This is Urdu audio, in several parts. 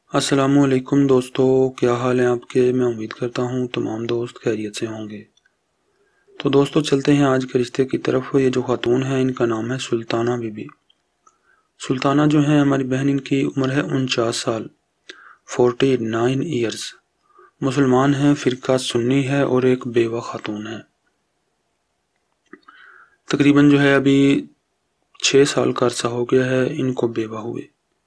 السلام علیکم دوستو، کیا حال ہیں آپ کے؟ میں امید کرتا ہوں تمام دوست خیریت سے ہوں گے۔ تو دوستو چلتے ہیں آج کے رشتے کی طرف۔ یہ جو خاتون ہیں ان کا نام ہے سلطانہ بی بی۔ سلطانہ جو ہیں ہماری بہن، ان کی عمر ہے 49 سال، 49 ایئرز۔ مسلمان ہیں، فرقہ سنی ہے اور ایک بیوہ خاتون ہے۔ تقریباً جو ہے ابھی 6 سال کا عرصہ ہو گیا ہے ان کو بیوہ ہوئے۔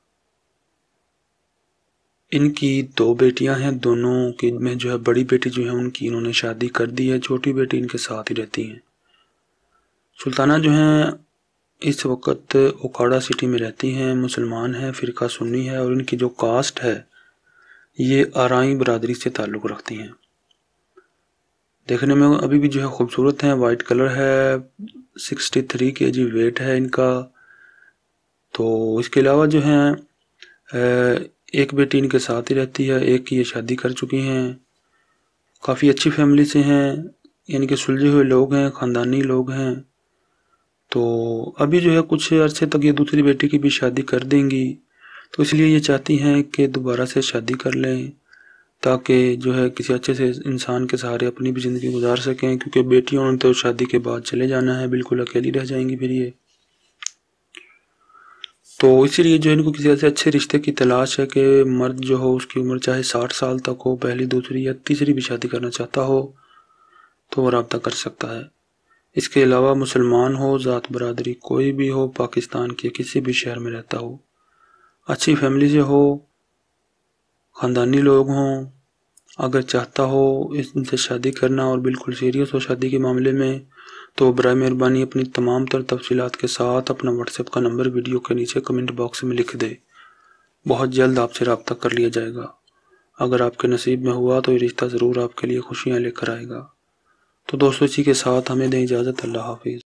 ان کی 2 بیٹیاں ہیں، دونوں کی میں جو ہے بڑی بیٹی جو ہے ان کی انہوں نے شادی کر دی ہے، چھوٹی بیٹی ان کے ساتھ ہی رہتی ہیں۔ سلطانہ جو ہیں اس وقت اوکاڑا سٹی میں رہتی ہیں، مسلمان ہیں، فرقہ سنی ہے، اور ان کی جو کاسٹ ہے یہ آرائیں برادری سے تعلق رکھتی ہیں۔ دیکھنے میں ابھی بھی جو ہے خوبصورت ہیں، وائٹ کلر ہے، 63 kg ویٹ ہے ان کا۔ تو اس کے علاوہ جو ہیں ایک بیٹی ان کے ساتھ ہی رہتی ہے، ایک کی یہ شادی کر چکی ہیں۔ کافی اچھی فیملی سے ہیں، یعنی کہ سلجھے ہوئے لوگ ہیں، خاندانی لوگ ہیں۔ تو ابھی جو ہے کچھ عرصے تک یہ دوسری بیٹی کی بھی شادی کر دیں گی، تو اس لیے یہ چاہتی ہیں کہ دوبارہ سے شادی کر لیں تاکہ جو ہے کسی اچھے سے انسان کے سہارے اپنی بھی زندگی گزار سکیں، کیونکہ بیٹیوں نے تو شادی کے بعد چلے جانا ہے، بالکل اکیلی رہ جائیں گی پھر یہ۔ تو اسی لیے جو ان کو کسی ایسے اچھے رشتے کی تلاش ہے کہ مرد جو ہو اس کی عمر چاہے 60 سال تک ہو، پہلی دوسری یا تیسری بھی شادی کرنا چاہتا ہو تو وہ رابطہ کر سکتا ہے۔ اس کے علاوہ مسلمان ہو، ذات برادری کوئی بھی ہو، پاکستان کے کسی بھی شہر میں رہتا ہو، اچھی فیملی سے ہو، خاندانی لوگ ہوں، اگر چاہتا ہو ان سے شادی کرنا اور بالکل سیریس ہو شادی کے معاملے میں، تو برائے مہربانی اپنی تمام تر تفصیلات کے ساتھ اپنا واٹس ایپ کا نمبر ویڈیو کے نیچے کمنٹ باکس میں لکھ دے۔ بہت جلد آپ سے رابطہ کر لیا جائے گا۔ اگر آپ کے نصیب میں ہوا تو یہ رشتہ ضرور آپ کے لیے خوشیاں لے کر آئے گا۔ تو دوستو اسی کے ساتھ ہمیں دیں اجازت، اللہ حافظ۔